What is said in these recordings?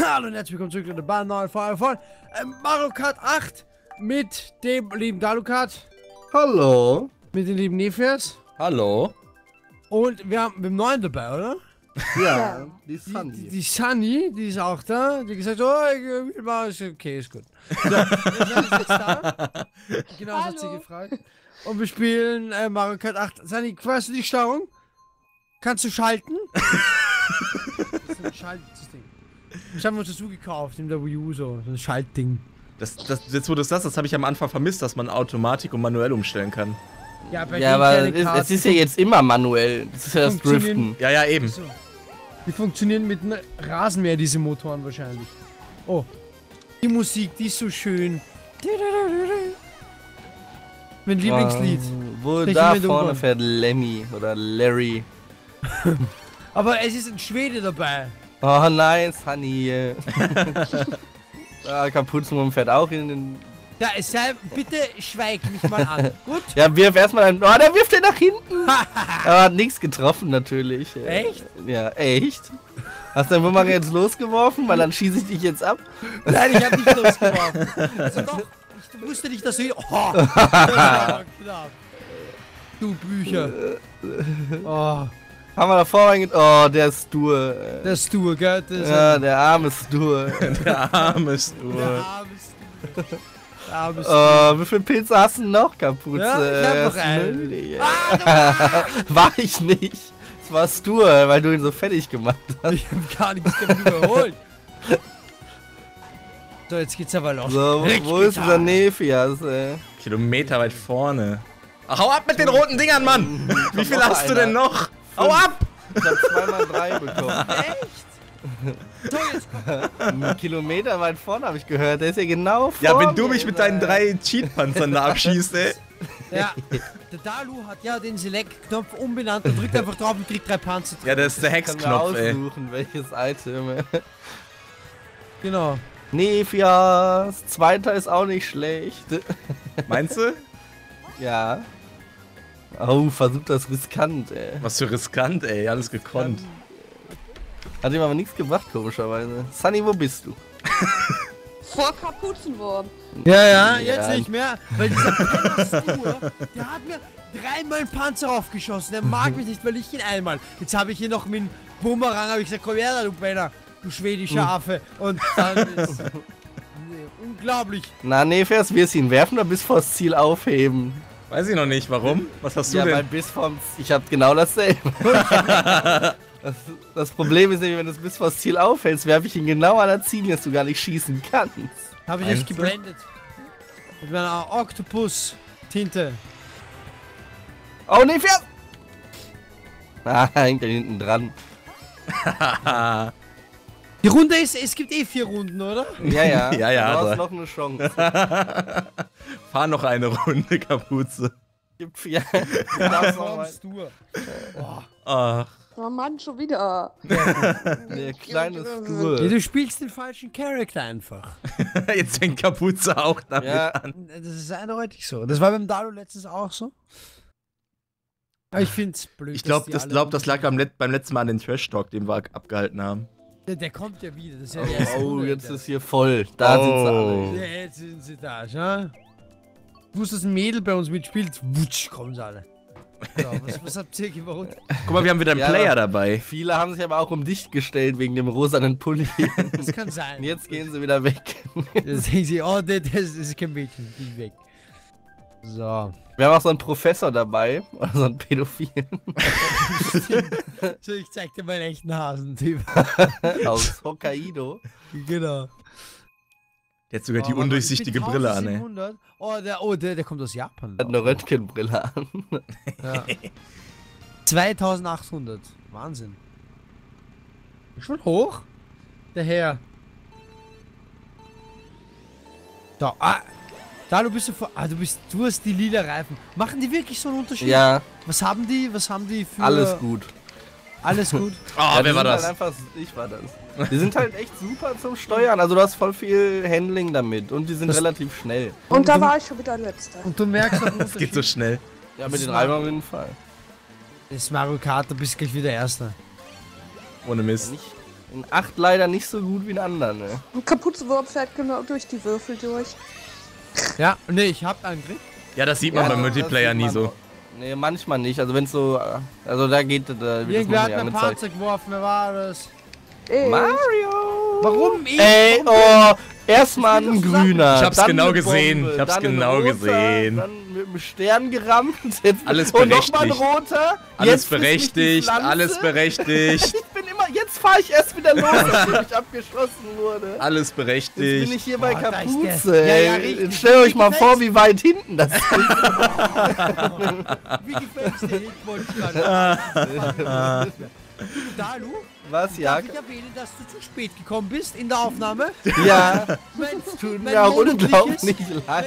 Hallo und herzlich willkommen zurück zu der Bahn neuen Folge von Mario Kart 8 mit dem lieben Dalukat. Hallo. Mit dem lieben Nefias. Hallo. Und wir haben einen neuen dabei, oder? Ja, die Sunny. Die Sunny, die ist auch da. Die hat gesagt, oh, ich will mal, okay, ist gut. So, wir sind jetzt da. Genau, das hat sie gefragt. Und wir spielen Mario Kart 8. Sunny, weißt du die Steuerung? Kannst du schalten? Das ist ein Schaltsystem. Das haben wir uns dazu gekauft in der Wii U, so ein Schaltding. Jetzt wo du das habe ich am Anfang vermisst, dass man Automatik und manuell umstellen kann. Ja, aber es ist ja jetzt immer manuell. Das ist ja das Driften. Ja, eben. So. Die funktionieren mit einem Rasenmäher, diese Motoren wahrscheinlich. Oh, die Musik, die ist so schön. Mein Lieblingslied. Wo da vorne fährt Lemmy oder Larry. Aber es ist ein Schwede dabei. Oh nein, Sunny. Kapuzenwurm fährt auch in den... Ja, bitte schweig mich mal an. Gut? Ja, wirf erstmal einen... Oh, der wirft den nach hinten. Er hat nichts getroffen natürlich. Echt? Ja, echt. Hast du den Bumerang jetzt losgeworfen? Weil dann schieße ich dich jetzt ab. Nein, ich hab nicht losgeworfen. Also doch, ich wusste nicht, dass du... Oh, knapp. Du Bücher. Oh. Haben wir davor reingeht? Oh, der ist stur. Der Stur, gell? Ja, der arme Stur. Der arme Stur. Der arme Stur. Wie viele Pilze hast du noch, Kapuze? Ja, ich hab noch einen. War ich nicht. Es war Stur, weil du ihn so fertig gemacht hast. Ich hab gar nichts damit überholt. So, jetzt geht's aber los. So, wo ist unser Nefias, ey? Kilometer weit vorne. Ach, hau ab mit den roten Dingern, Mann! Wie viel hast du denn noch? Hau ab! Ich hab 2x3 bekommen. Echt? So, jetzt komm. Einen Kilometer weit vorne habe ich gehört. Der ist ja genau vor Ja, wenn du mir, mich mit deinen 3 Cheat-Panzern da abschießt, ey. Ja, der Dalu hat ja den Select-Knopf umbenannt und drückt einfach drauf und kriegt 3 Panzer. Ja, das ist der Ich kann mir Hexknopf, ey. aussuchen, welches Item. Genau. Nefias, zweiter ist auch nicht schlecht. Meinst du? Ja. Oh, versucht das riskant, ey. Was für riskant, ey. Alles gekonnt. Hat ihm aber nichts gebracht, komischerweise. Sunny, wo bist du? Vor Kapuzenwurm. Ja, jetzt nicht mehr, weil dieser Penner-Stur, der hat mir 3-mal einen Panzer aufgeschossen. Der mag mich nicht, weil ich ihn einmal. Jetzt habe ich hier noch mit dem Bumerang, habe ich gesagt, komm her, du Penner, du schwedischer Affe. Und dann ist... Nee, unglaublich. Na, Nefias, wirst du ihn werfen oder bis vors Ziel aufheben? Weiß ich noch nicht, warum? Was hast du Ja, denn? weil bis vom... Ich hab genau dasselbe. Das Problem ist nämlich, wenn du es bis vors Ziel aufhältst, werfe ich ihn genau an der Ziel, dass du gar nicht schießen kannst. Habe ich echt geblendet. Mit meiner Oktopus-Tinte. Oh, Nefias! Ah, hängt da hinten dran. Die Runde ist, es gibt eh 4 Runden, oder? Ja. Ja, Du hast da. noch eine Chance. Fahr noch eine Runde, Kapuze. Gibt 4. Du darfst noch mal. Stur. Ach. Oh Mann, schon wieder. Der kleine Ja, Stur. du spielst den falschen Charakter einfach. Jetzt fängt Kapuze auch damit Ja. an. Das ist eindeutig so. Das war beim Dalu letztens auch so. Aber ich find's blöd. Ich glaube, dass die alle das lag beim letzten Mal an den Trash-Talk, den wir abgehalten haben. Der kommt ja wieder. Das ist ja die erste Oh, Runde. jetzt ist hier voll. Da sind sie Oh. alle. Ja, jetzt sind sie da, schau. Du wusstest, dass ein Mädel bei uns mitspielt. Wutsch, kommen sie alle. So, was habt ihr gewohnt? Guck mal, wir haben wieder einen Ja, Player aber- dabei. Viele haben sich aber auch um dich gestellt wegen dem rosanen Pulli. Das kann sein. Und jetzt gehen sie wieder weg. Jetzt denken sie, oh, das ist kein Mädchen. Geh weg. So. Wir haben auch so einen Professor dabei. Oder so einen Pädophilen. So, ich zeig dir meinen echten Hasentyp. Aus Hokkaido. Genau. Der hat sogar die undurchsichtige Brille an, ey. 1700. Der kommt aus Japan. Hat eine Röntgenbrille an. Ja. 2800. Wahnsinn. Schon hoch? Der Herr. Da, da du bist du vor. Du hast die lila Reifen. Machen die wirklich so einen Unterschied? Ja, Was haben die für. alles gut. Alles gut. Oh, Ja, die wer war sind das? Halt einfach, ich war das. Die sind halt echt super zum Steuern. Also du hast voll viel Handling damit. Und die sind Das- relativ schnell. Und da war ich schon wieder Letzter. Und du merkst auch einen Das geht so Unterschied. schnell. Ja, mit den Reibern auf jeden Fall. Das ist Mario Kart, du bist gleich wieder Erster. Ohne Mist. Nicht, In 8 leider nicht so gut wie in anderen, ne? Ein Kapuzenwurm fährt genau durch die Würfel durch. Ja, nee, ich hab einen Griff. Ja, das sieht man beim Multiplayer nie so. Nee, manchmal nicht. Also wenn es so... Also da geht... Da wird das Irgendwer noch hat nicht mir ein angezeigt. Fahrzeug geworfen, wer war das? Mario! Warum ich? Ey, oh, erstmal ein grüner. Ich hab's dann genau eine gesehen, Bombe, ich hab's dann ein genau roter, gesehen. Dann mit einem Stern gerammt. Jetzt Alles und nochmal ein berechtigt. roter. Alles Jetzt frisst mich die berechtigt, Pflanze. alles berechtigt, Ich bin immer, jetzt fahre ich erst wieder los, nachdem ich abgeschossen wurde. alles Jetzt bin berechtigt. ich hier bei Oh, da ist Kapuze. der. Ja, ey. ja, richtig. Jetzt stellt euch mal Wie vor, wie weit hinten das ist. Wie gefällt's dir? Ich wollte gerade. Dalu, Was, ja? darf ich erwähnen, dass du zu spät gekommen bist in der Aufnahme? Ja, Mein, tut mir auch unglaublich leid.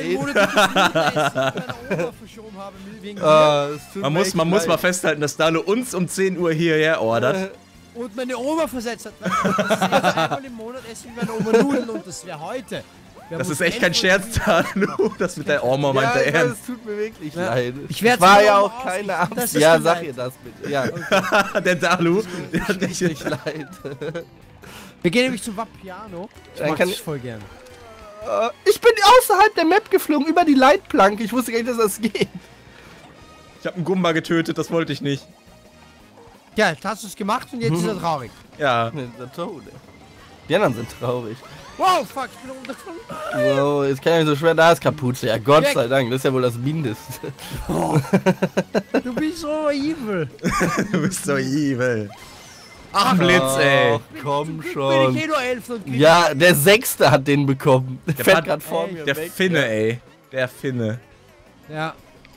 Man muss mal festhalten, dass Dalo uns um 10 Uhr hierher ordert. Und meine Oma versetzt hat. Das ist einmal im Monat essen wir meine Oma Nudeln und das wäre heute. Das ist echt kein Scherz, Dalo. Das mit der Oma meint er Ja, ernst. es tut mir wirklich Ja. leid. Ich werd's war mir ja auch auch keine ausrichten, das Absicht. ist Ja, mir sag leid. ihr das bitte. Ja, Der Dalo. Der hat tut nicht. mir leid. Wir gehen nämlich zum Vapiano. Ich Dann mag kann das ich- voll gern. Ich bin außerhalb der Map geflogen, über die Leitplanke. Ich wusste gar nicht, dass das geht. Ich hab einen Gumba getötet, das wollte ich nicht. Ja, jetzt hast du es gemacht und jetzt ist er traurig. Ja. Der Tode. Die anderen sind traurig. Wow, fuck, ich bin runtergeflogen. So, jetzt kann ich nicht so schwer. Da ist Kapuze. Ja, Gott Weg. sei Dank. Das ist ja wohl das Mindeste. Du bist so evil. Du bist so evil. Ach, Blitz, ey. Ach, komm Bin schon. ich eh nur 11 und krieg- Ja, der Sechste hat den bekommen. Der fährt Pat- gerade vor mir Der weg. Finne, ey. Der Finne. Ja.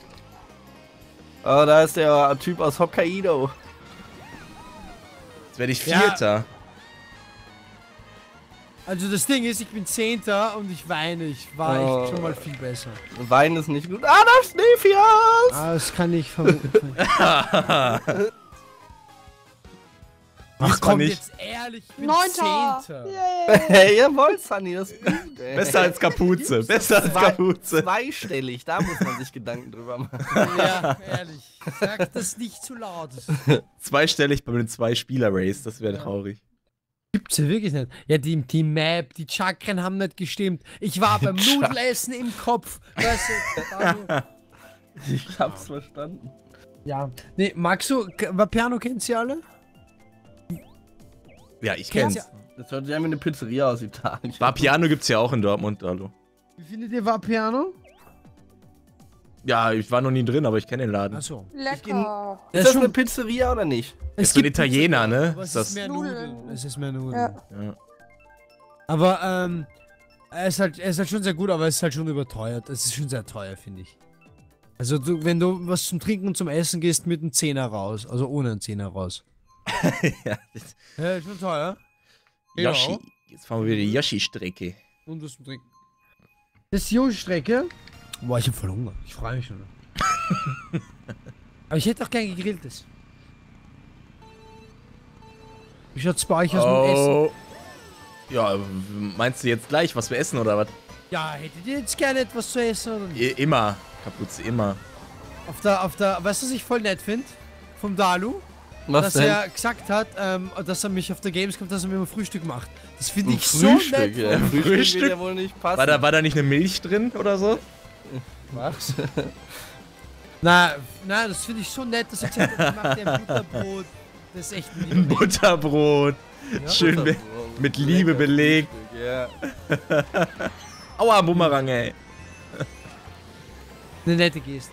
Oh, da ist der Typ aus Hokkaido. Jetzt werde ich Ja. Vierter. Also das Ding ist, ich bin 10. und ich weine. Ich war Oh. echt schon mal viel besser. Wein ist nicht gut. Ah, das Nephias! Ah, das kann ich vermuten. Ach, Komm nicht. jetzt ehrlich, ich bin 9. 10. Hey, jawohl, Sunny, das ist gut, ey. Besser als Kapuze. Besser als Kapuze. Zweistellig, da muss man sich Gedanken drüber machen. Ja, ehrlich. Sag das nicht zu laut. Zweistellig bei einem 2-Spieler-Race. Das wäre traurig. Gibt's ja wirklich nicht. Ja, die Map, die Chakren haben nicht gestimmt. Ich war beim Nudelessen im Kopf. Weißt du, also, Ich hab's verstanden. ja. Nee, magst du, Vapiano kennst du alle? Ja, ich Kennst kenn's. Das hört sich an wie eine Pizzeria aus Italien. Vapiano gibt's ja auch in Dortmund, hallo. Wie findet ihr Vapiano? Ja, ich war noch nie drin, aber ich kenne den Laden. Achso. Lecker. Ist das eine Pizzeria oder nicht? Ist so ein Italiener, ne? Aber Ist es das? ist mehr Nudeln. Nudeln. Es ist mehr Nudeln. Ja. Ja. Aber, er ist halt schon sehr gut, aber es ist halt schon überteuert. Es ist schon sehr teuer, finde ich. Also, wenn du was zum Trinken und zum Essen gehst, mit einem 10er raus. Also ohne einen 10er raus. Ja. Ja, ist schon teuer. Yoshi. Jetzt fahren wir wieder die Yoshi-Strecke. Und was zum Trinken. Das ist die Yoshi-Strecke. Boah, ich hab voll Hunger. Ich freue mich schon. Aber ich hätte auch gern gegrilltes. Wie schaut's bei euch aus mit Essen? Oh. Ja, meinst du jetzt gleich, was wir essen oder was? Ja, hättet ihr jetzt gerne etwas zu essen oder nicht? Immer. Kapuze, immer. Weißt du, was ich voll nett finde? Vom Dalu? Was Dass denn? er gesagt hat, dass er mich auf der Gamescom, dass er mir immer Frühstück macht. Das finde Ein ich so nett. ja. Frühstück Frühstück? wird ja wohl nicht passen. War da nicht eine Milch drin oder so? Was? Na, das finde ich so nett, dass er gesagt hat, er macht dir ein Butterbrot. Das ist echt ein lieber Mensch. Butterbrot. Ja? Schön mit Liebe Lecker belegt. Frühstück, ja. Aua, Bumerang, ey. Eine nette Geste.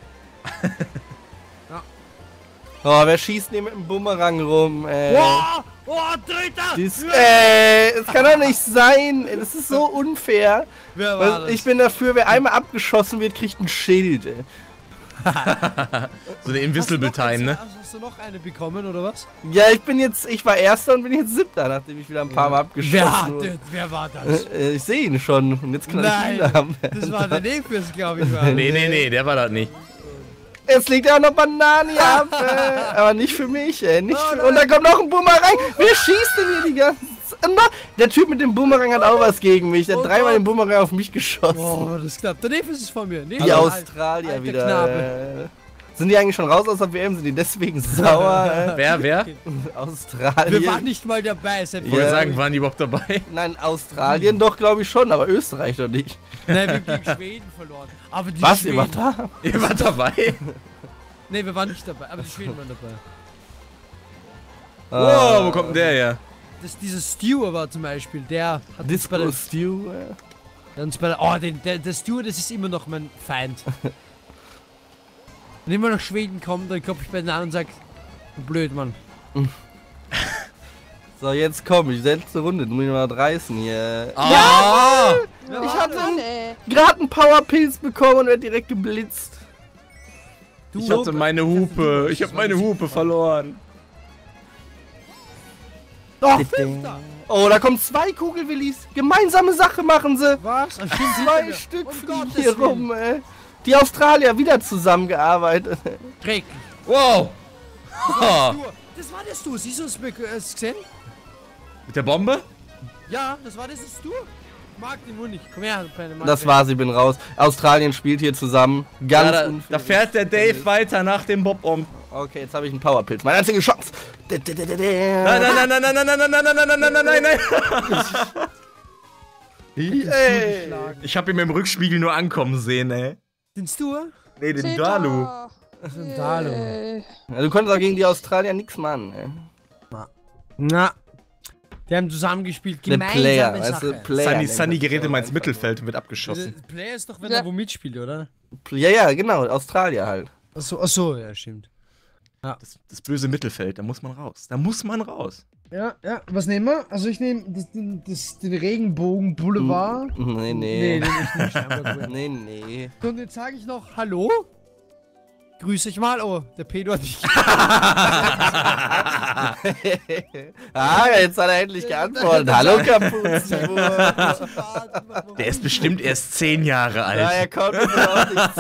Oh, wer schießt denn mit dem Bumerang rum, ey? Wow! Oh, Dritter! Es kann doch nicht sein. Ey, das ist so unfair. Wer war das? Ich bin dafür, wer einmal abgeschossen wird, kriegt ein Schild, ey. So eine Invisible Time, ne? Hast du noch eine bekommen, oder was? Ja, ich war Erster und bin jetzt Siebter, nachdem ich wieder ein paar Mal abgeschossen wurde. Wer war das? Ich sehe ihn schon und jetzt kann Nein, ich ihn haben. das war der Nebis, glaube ich. War. Nee, der war das nicht. Jetzt liegt ja auch noch Bananen hier ab, aber nicht für mich, ey. Nicht Oh, für, und da kommt noch ein Bumerang. Wer schießt denn hier die ganze Zeit? Der Typ mit dem Bumerang hat auch was gegen mich. Der hat Oh dreimal Gott. den Bumerang auf mich geschossen. Oh, das ist knapp. Der Nebis ist von mir. Die Nebis, Australier alter wieder. Knabe. Sind die eigentlich schon raus aus der WM? Sind die deswegen sauer? Wer? Australien. Wir waren nicht mal dabei, Ich wollte sagen, waren die überhaupt dabei? Nein, Australien doch, glaube ich schon, aber Österreich doch nicht. Nein, wir haben gegen Schweden verloren. Aber die Was, Schweden, ihr wart da? Ihr wart dabei? Nee, wir waren nicht dabei, aber die Schweden waren dabei. Wow, wo kommt denn der her? Dieser Stewart war zum Beispiel, der hat uns bei der, Disco Stew. der uns bei der, oh, der Stewart, das ist immer noch mein Feind. Wenn immer nach Schweden kommt, dann klopfe ich bei den an und sag, du blöd, Mann. So, jetzt komm, ich letzte Runde, du musst mich mal reißen hier. Ah! Ich hatte Mann, ey. gerade einen Powerpilz bekommen und werd direkt geblitzt. Du, Ich hatte meine Hupe. Ich habe meine Hupe verloren. Oh, Fünfter! Oh, da kommen 2 Kugelwillis. Gemeinsame Sache machen sie. Was? Ach, stimmt, 2 Stück Um fliegen Gottes hier Willen. rum, ey. Die Australier wieder zusammengearbeitet. Schrecklich. Wow! Ha. Das war das du, siehst du es gesehen? Mit der Bombe? Ja, das war das du. Mag den Mund nicht. Komm her, kleine Mann. Das war's, ich bin raus. Australien spielt hier zusammen. Ganz Ja, da unfair. fährt der Dave weiter nach dem Bob um. Okay, jetzt habe ich einen Powerpilz. Meine einzige Chance. Nein, nein, nein, nein, nein, nein, nein, nein, nein, nein, nein, nein, nein, nein. Ey. Ich habe ihn im Rückspiegel nur ankommen sehen, ey. Den Stewart? Nee, den Zeta. Dalu. Den Dalu. Yay. Ja, du konntest auch gegen die Australier nichts machen, ey. Na. Die haben zusammengespielt. Der Gemeinsame Player, weißt Sache. du, Player. Sunny gerät immer ins Mittelfeld und wird abgeschossen. Der Player ist doch, wenn Ja. er wo mitspielt, oder? Ja, ja, genau, Australier halt. Achso, ja, stimmt. Das böse Mittelfeld, da muss man raus. Da muss man raus. Ja, was nehmen wir? Also ich nehme den Regenbogen Boulevard. Nee, Nee, nee. den ich nicht. Aber gut. Nee. Und jetzt sage ich noch Hallo. Grüß dich mal. Oh, der Pedro hat dich. Jetzt hat er endlich geantwortet. Hallo, Kapuzenburg. Der ist bestimmt erst 10 Jahre Ja, alt. er kommt mir auf dich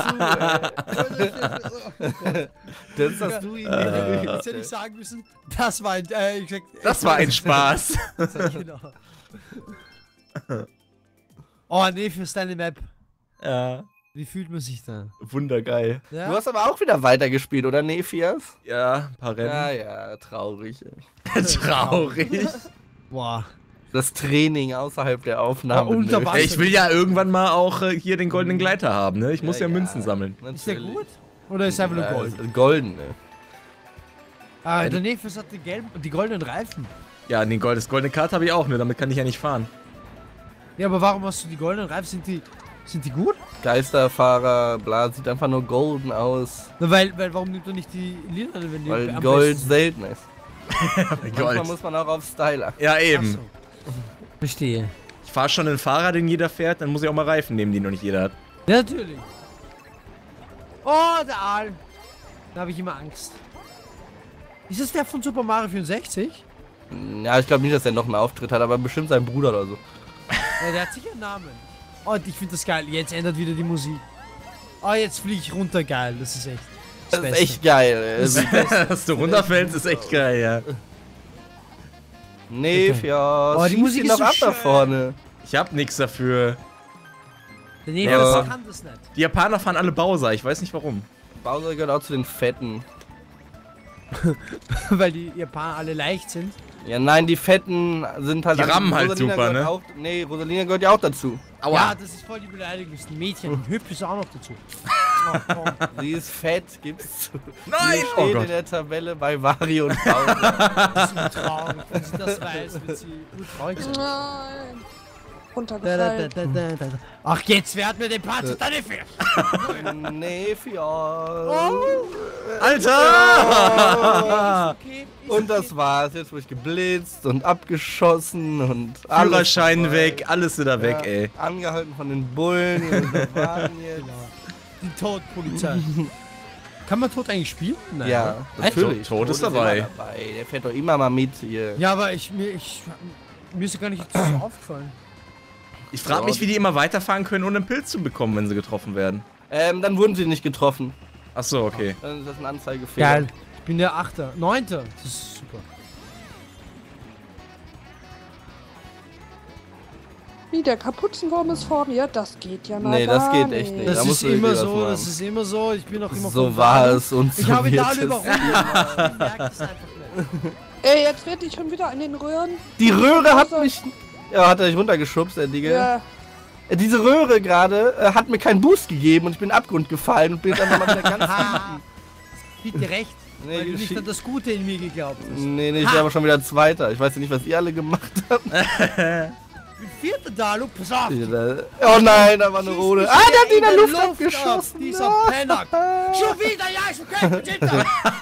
zu, ey. Das hast du ihm Jetzt hätte ich sagen müssen, das war ein. Das war ein Spaß. Genau. Oh, nee, für deine Map. Ja, Wie fühlt man sich da? wundergeil. Du Ja? hast aber auch wieder weitergespielt, oder Nephias? Ja, ein paar Ja, Rennen. ja, traurig. Ey. Traurig. Boah. Das Training außerhalb der Aufnahme. unter nö. Wasser. Ey, ich will ja irgendwann mal auch hier den goldenen Gleiter haben, ne? Ich muss ja, Ja, Münzen sammeln. Ist der Natürlich. gut? Oder ist er einfach nur Ja, Gold? ist golden, ne? Ah, der Nefes hat die goldenen Reifen. Ja, das goldene Kart habe ich auch, ne? Damit kann ich ja nicht fahren. Ja, aber warum hast du die goldenen Reifen? Sind die gut? Geisterfahrer, bla, sieht einfach nur golden aus. Na, weil warum nimmt er nicht die lilanen, wenn die Weil am Gold besten- selten ist. Manchmal Gold. muss man auch auf Style achten. Ja, Ach eben. so. Verstehe. Ich fahre schon einen Fahrer, den jeder fährt, dann muss ich auch mal Reifen nehmen, die noch nicht jeder hat. Ja, natürlich. Oh, der Aal. Da habe ich immer Angst. Ist das der von Super Mario 64? Ja, ich glaube nicht, dass er noch einen Auftritt hat, aber bestimmt sein Bruder oder so. Ja, der hat sicher einen Namen. Oh, ich finde das geil. Jetzt ändert wieder die Musik. Oh, jetzt fliege ich runter. Geil. Das ist echt. Das ist Beste. echt geil. Das ist das Beste. Dass du runterfällst, ist echt geil, ja. Nephias, Oh, die schieß Musik ihn ist noch so ab da schön. vorne. Ich hab nix dafür. Der Nefes Ja. kann das nicht. Die Japaner fahren alle Bowser, ich weiß nicht warum. Bowser gehört auch zu den Fetten. Weil die Japaner alle leicht sind. Ja, nein, die Fetten sind halt... Die rammen halt Rosalina super, gehört ne? Auch, nee, Rosalina gehört ja auch dazu. Ja, das ist voll die Beleidigung. Das ist ein Mädchen. Ein Hübsch ist auch noch dazu. Oh, oh. Sie ist fett, gibt's zu. Nein! Sie Oh steht Gott. in der Tabelle bei Mario und Bowser. Das ist so traurig. Wenn sie das weiß, wird sie gut traurig sein. Nein. Da, da, da, Runtergefallen. da, da, da. Ach, jetzt wird mir den Part zu deine Fisch. Nephias. Alter! Okay, Und das war's. Jetzt wurde ich geblitzt und abgeschossen und alles Führerschein vorbei. weg, alles wieder weg, Ja, ey. Angehalten von den Bullen. Die waren jetzt. Die Todpolizei. Kann man Tod eigentlich spielen? Nein. Ja, natürlich. Tod ist immer dabei. Der fährt doch immer mal mit hier. Ja, aber mir ist ja gar nicht so aufgefallen. Ich frage mich, wie die immer weiterfahren können, ohne einen Pilz zu bekommen, wenn sie getroffen werden. Dann wurden sie nicht getroffen. Ach so, okay. Dann ist das ein Anzeigefehler. Geil. Ich bin der 8. 9. Das ist super. Wie, der Kapuzenwurm ist vor mir? Das geht ja mal Nee, das gar geht echt nicht. Da Das musst ist du immer wirklich was so, machen. das ist immer so. Ich bin auch immer So von war Dalo. es und Ich so habe wird Dalo es. überrundet. Ich merke es einfach nicht. Ey, jetzt werde ich schon wieder an den Röhren. Die Röhre hat mich... Ja, hat er dich runtergeschubst, der Digga. Ja. Diese Röhre gerade hat mir keinen Boost gegeben und ich bin in den Abgrund gefallen und bin jetzt einfach mal wieder ganz... Gib dir recht, Nee, weil du nicht geschieht- an das Gute in mir geglaubt hast. Nee, ich bin aber schon wieder Zweiter. Ich weiß ja nicht, was ihr alle gemacht habt. Ich bin vierter Dalo, pass auf. Oh nein, da war eine Rode. Schieß Ah, mich der hat die in der Luft ab, abgeschossen. Dieser Penner. Schon wieder, ja, ich bin hinter.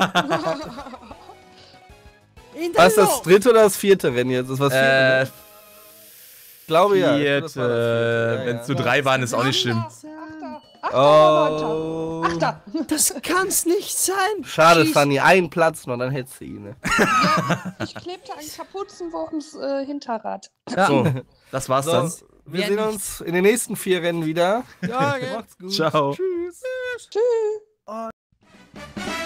In der Was ist das Luft. dritte oder das vierte Rennen jetzt? Das war das vierte, ne? Ich glaube ja. Das war das Vierte. vierte, Wenn es nur 3 waren, ist auch nicht schlimm. Achter, Oh. Achter. Das kann's nicht sein. Schade, Schieß- Fanny, einen Platz noch, dann hättest du ihn. Ne? Ich klebte an Kapuzenwurms Hinterrad. So, Das war's so, dann. wir Wer sehen nicht- uns in den nächsten 4 Rennen wieder. Ja, gell. Macht's gut. Ciao. Tschüss. Tschüss.